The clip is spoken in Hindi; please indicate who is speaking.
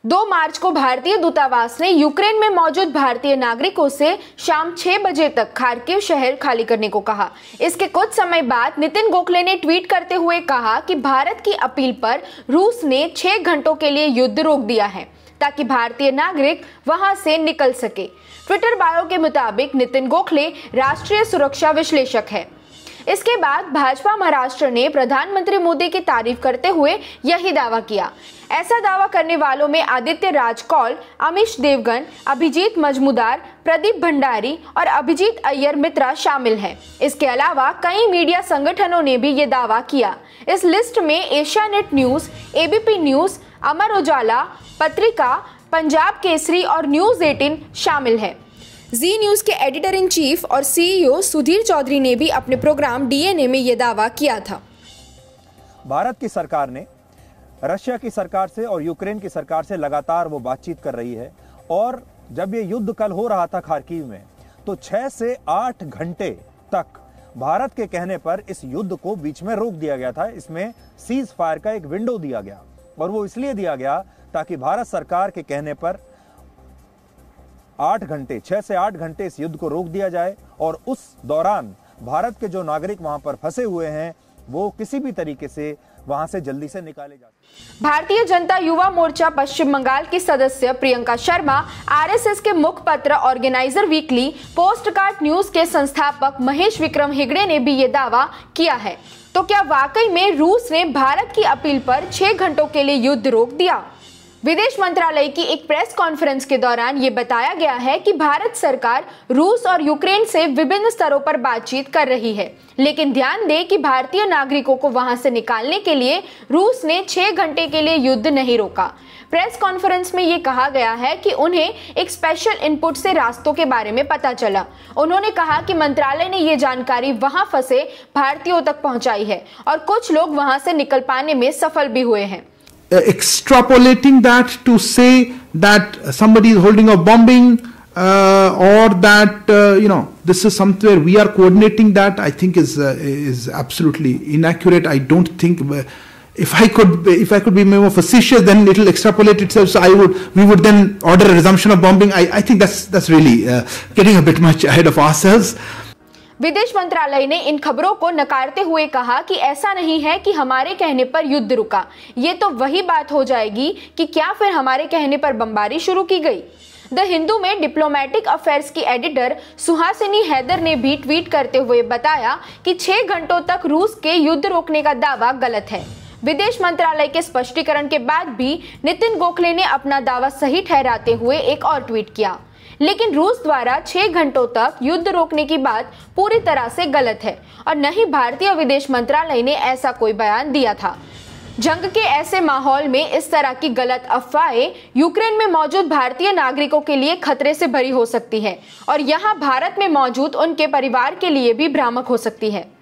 Speaker 1: 2 मार्च को भारतीय दूतावास ने यूक्रेन में मौजूद भारतीय नागरिकों से शाम 6 बजे तक खार्किव शहर खाली करने को कहा। इसके कुछ समय बाद नितिन गोखले ने ट्वीट करते हुए कहा कि भारत की अपील पर रूस ने 6 घंटों के लिए युद्ध रोक दिया है ताकि भारतीय नागरिक वहां से निकल सके। ट्विटर बायो के मुताबिक नितिन गोखले राष्ट्रीय सुरक्षा विश्लेषक है। इसके बाद भाजपा महाराष्ट्र ने प्रधानमंत्री मोदी की तारीफ करते हुए यही दावा किया। ऐसा दावा करने वालों में आदित्य राज कौल, अमीश देवगन, अभिजीत मजमूदार, प्रदीप भंडारी और अभिजीत अय्यर मित्रा शामिल हैं। इसके अलावा कई मीडिया संगठनों ने भी ये दावा किया। इस लिस्ट में Asianet news, ABP news, Amar Ujala Patrika, Punjab Kesari और न्यूज 18 शामिल है। जी न्यूज के एडिटर इन चीफ और सीईओ सुधीर चौधरी ने भी अपने प्रोग्राम डीएनए में यह दावा किया था।
Speaker 2: भारत की सरकार ने रशिया की सरकार से और यूक्रेन की सरकार से लगातार वो बातचीत कर रही है और जब ये युद्ध कल हो रहा था खार्किव में तो 6 से 8 घंटे तक भारत के कहने पर इस युद्ध को बीच में रोक दिया गया था। इसमें सीज फायर का एक विंडो दिया गया और वो इसलिए दिया गया ताकि भारत सरकार के कहने पर 6 से 8 घंटे इस युद्ध को रोक दिया जाए और उस दौरान भारत के जो नागरिक वहां पर फंसे हुए हैं वो किसी भी तरीके से वहां से जल्दी से निकाले जा सके।
Speaker 1: भारतीय जनता युवा मोर्चा पश्चिम बंगाल की सदस्य प्रियंका शर्मा, आरएसएस के मुखपत्र ऑर्गेनाइजर वीकली, पोस्टकार्ड न्यूज के संस्थापक महेश विक्रम हेगड़े ने भी ये दावा किया है। तो क्या वाकई में रूस ने भारत की अपील पर 6 घंटों के लिए युद्ध रोक दिया? विदेश मंत्रालय की एक प्रेस कॉन्फ्रेंस के दौरान ये बताया गया है कि भारत सरकार रूस और यूक्रेन से विभिन्न स्तरों पर बातचीत कर रही है, लेकिन ध्यान दें कि भारतीय नागरिकों को वहां से निकालने के लिए रूस ने 6 घंटे के लिए युद्ध नहीं रोका। प्रेस कॉन्फ्रेंस में ये कहा गया है कि उन्हें एक स्पेशल इनपुट से रास्तों के बारे में पता चला। उन्होंने कहा कि मंत्रालय ने ये जानकारी वहां फंसे भारतीयों तक पहुंचाई है और कुछ लोग वहां से निकल पाने में सफल भी हुए हैं।
Speaker 3: Extrapolating that to say that somebody is holding a bombing or that this is somewhere we are coordinating that, I think is absolutely inaccurate. I don't think if I could be more facetious, then it will extrapolate itself. So we would then order a resumption of bombing. I think that's really getting a bit much ahead of ourselves.
Speaker 1: विदेश मंत्रालय ने इन खबरों को नकारते हुए कहा कि ऐसा नहीं है कि हमारे कहने पर युद्ध रुका। ये तो वही बात हो जाएगी कि क्या फिर हमारे कहने पर बमबारी शुरू की गई। द हिंदू में डिप्लोमेटिक अफेयर्स की एडिटर सुहासिनी हैदर ने भी ट्वीट करते हुए बताया कि 6 घंटों तक रूस के युद्ध रोकने का दावा गलत है। विदेश मंत्रालय के स्पष्टीकरण के बाद भी नितिन गोखले ने अपना दावा सही ठहराते हुए एक और ट्वीट किया, लेकिन रूस द्वारा 6 घंटों तक युद्ध रोकने की बात पूरी तरह से गलत है और न ही भारतीय विदेश मंत्रालय ने ऐसा कोई बयान दिया था। जंग के ऐसे माहौल में इस तरह की गलत अफवाहें यूक्रेन में मौजूद भारतीय नागरिकों के लिए खतरे से भरी हो सकती है और यहाँ भारत में मौजूद उनके परिवार के लिए भी भ्रामक हो सकती है।